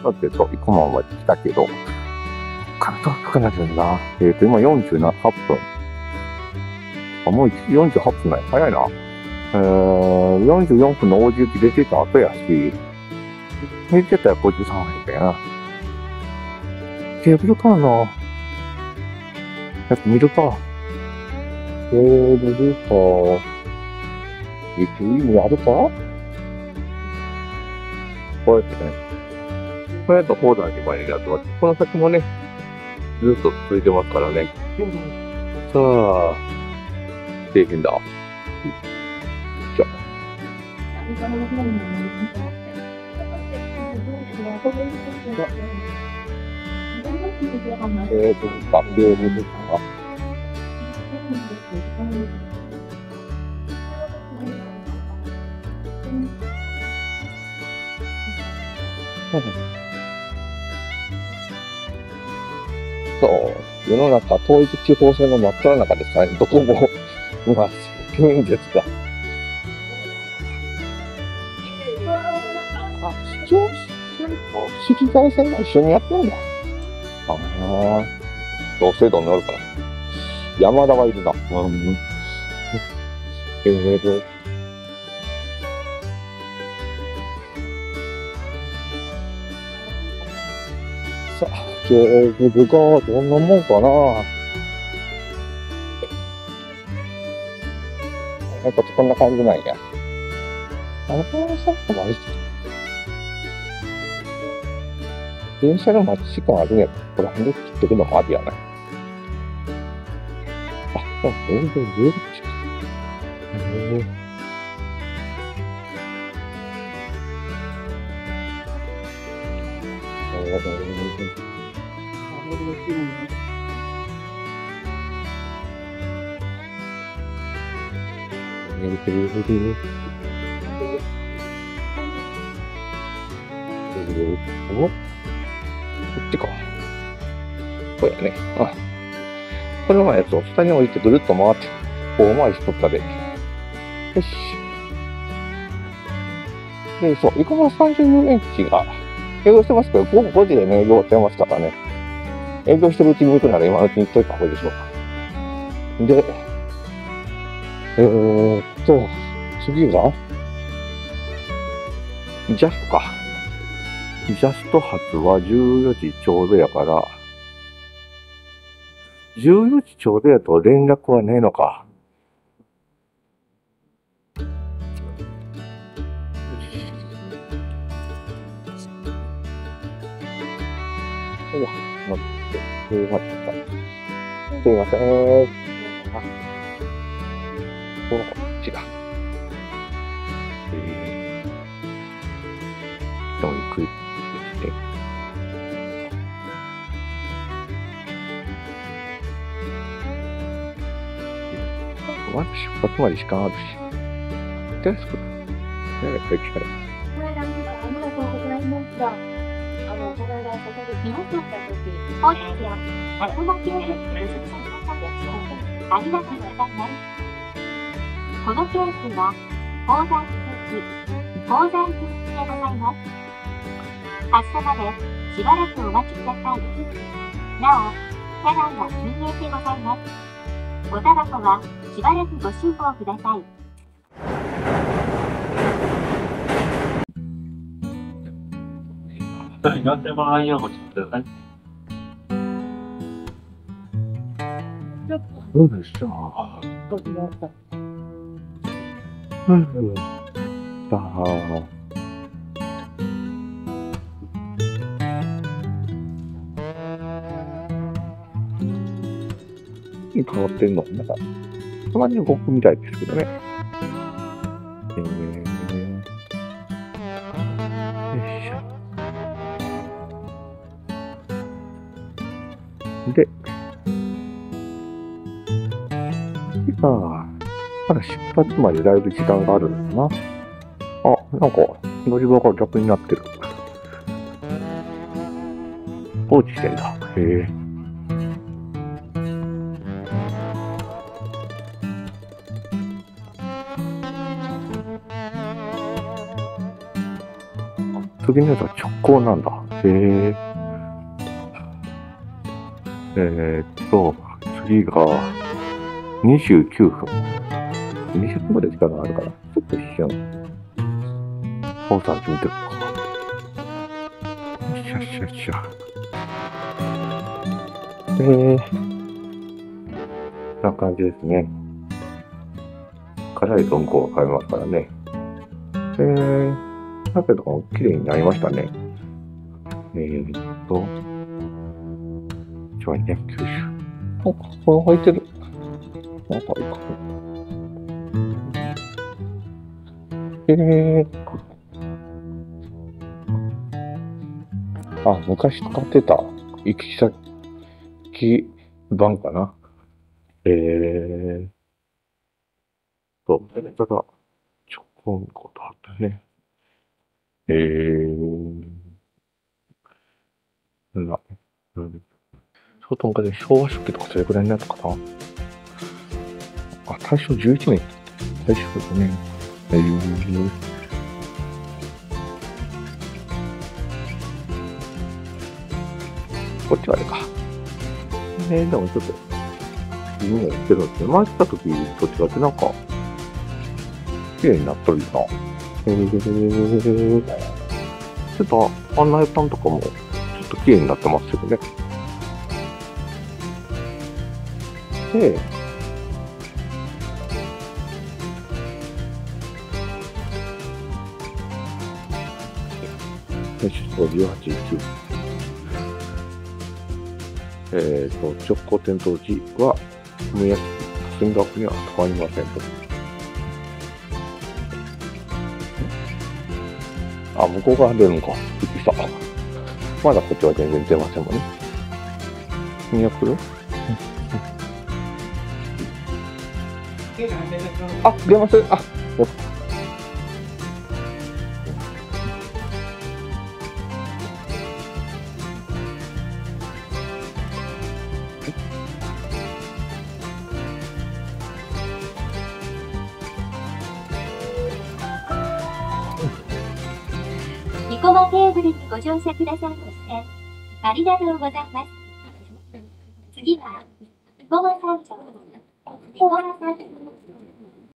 だって生駒まで来たけど、こっから遠くなるんだ。今48分。あ、もう48分ない。早いな。44分の王子行き出てた後やし、出てたら53分だよな。ケーブルカーな。やっぱ見るか。ケーブルカー。行く意味あるか？こうやってね。こうやってホーダーに前になってます。この先もね、ずっと続いてますからね。さあ、大変だ。よいしょ。学芸部ですか？そう、世の中統一地方選の真っ只中ですからね、どこも、まあ、現実が。あ、市長選と市議会選が一緒にやってんだ。ああ、同姓同名おるから。山田がいるな。さあ、ケーブルがどんなもんかな。やっぱこんな感じなんや。さっきもあれ電車の待ち時間あるんやったら、これで切ってくのもありやな。あ、でも全然ずっと近い。こっちか。こうやね。あ、このやつを下に置いてぐるっと回って、大回りしとったで。よし。で、そう、生駒30遊園地が営業してますけど、午後5時でね、営業してますからね。営業してるうちに行くなら今のうちに行っといた方がいいでしょう。で、次がジャストか。ジャスト発は14時ちょうどやから、14時ちょうどやと連絡はねえのか。うわ、待って、待ってた。すいません。あ、こっちだ。でも行くですね。まだ出発まで時間あるし。とりあえず、これが行きたい。 ありがとうございました。この間、そこで見なかったとき、本日は、100万キロヘッドで出産されたありがとうございます。このケースは、鉱山機でございます。発車までしばらくお待ちください。なお、車内は禁煙でございます。おタバコはしばらくご辛抱ください。 40万円をご注文ください。 どうでした？さあ。変わってんのなんか、たまに動くみたいですけどね。よいしょ。で、まだ出発までだいぶ時間があるのかな。あ、なんか、乗り場が逆になってる。放置してんだ。へえ。次のやつは直行なんだ。 ー、次が29分。20分まで時間があるから、ちょっと一瞬、ポーズ始めてるか。よっしゃよっしゃよっしゃ。こんな感じですね。辛い豚骨が買えますからね。だけど、綺麗になりましたね。ちょいね、九州。あ、これ入ってる。なんかいいか。あ、昔使ってた行き先版かな。それから、ちょこんことあったね。なんだ。相当昔昭和初期とかそれくらいになったかな。あ、大正11年。大正5年。こっちはあれか。でもちょっと、いい匂いしてるんですけど、前来た時と違ってなんか、綺麗になっとるよな。ちょっと案内板とかも、ちょっと綺麗になってますけどね。で、18、19。直行点灯時は、梅屋敷、霞ヶ丘には変わりませんと。あ、向こう側出るのか。びっくりした。まだこっちは全然出ませんもんね。見送る？あ、出ます。あ、 ニコマテーブルにご乗車くださいまして、ありがとうございます。次は、ニコマ山頂、小原山頂。